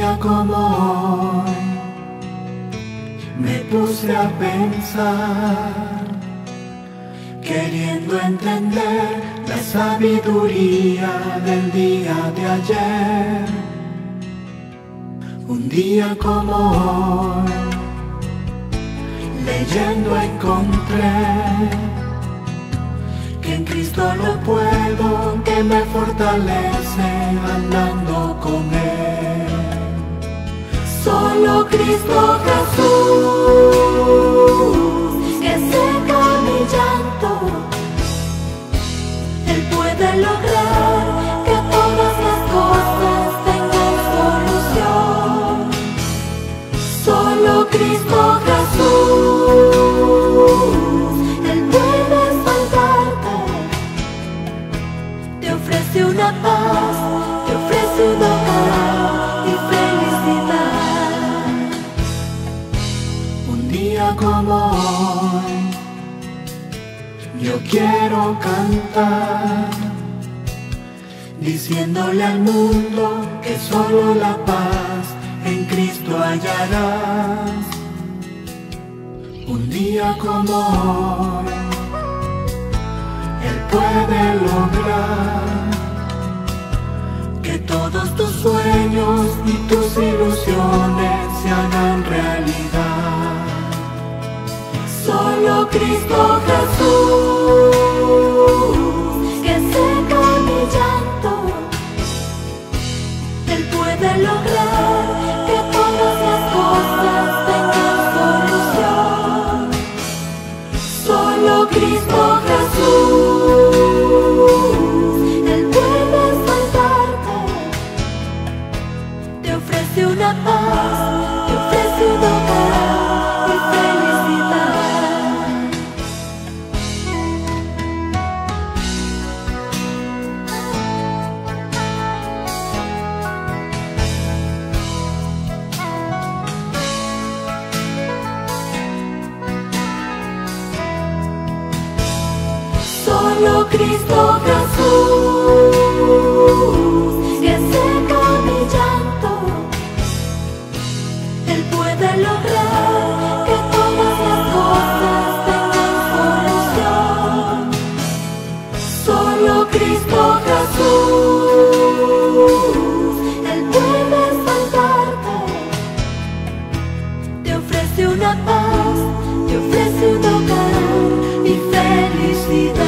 día como hoy me puse a pensar, queriendo entender la sabiduría del día de ayer. Un día como hoy, leyendo encontré que en Cristo lo puedo, que me fortalece andando con Él. Solo Cristo Jesús, que seca mi llanto, Él puede lograr que todas las cosas tengan solución. Solo Cristo Jesús, Él puede salvarte, te ofrece una paz, te ofrece un hogar y felicidad. Un día como hoy, yo quiero cantar, diciéndole al mundo que solo la paz en Cristo hallarás. Un día como hoy, Él puede lograr que todos tus sueños y tus ilusiones se hagan realidad. Solo Cristo Jesús, que seca mi llanto, Él puede lograr que todas las cosas tengan solución. Solo Cristo Jesús, Él puede salvarte, te ofrece una paz, te ofrece un hogar y felicidad. Solo Cristo Jesús, que seca mi llanto, Él puede lograr que todas las cosas tengan solución. Solo Cristo Jesús, Él puede salvarte, te ofrece una paz, te ofrece un hogar y felicidad.